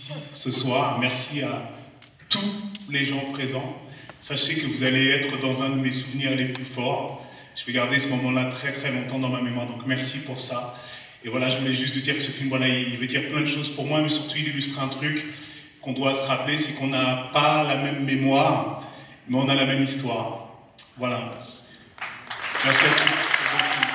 ici ce soir. Merci à tous les gens présents. Sachez que vous allez être dans un de mes souvenirs les plus forts. Je vais garder ce moment-là très très longtemps dans ma mémoire, donc merci pour ça. Et voilà, je voulais juste dire que ce film, voilà, il veut dire plein de choses pour moi, mais surtout il illustre un truc qu'on doit se rappeler, c'est qu'on n'a pas la même mémoire, mais on a la même histoire. Voilà. Merci à tous.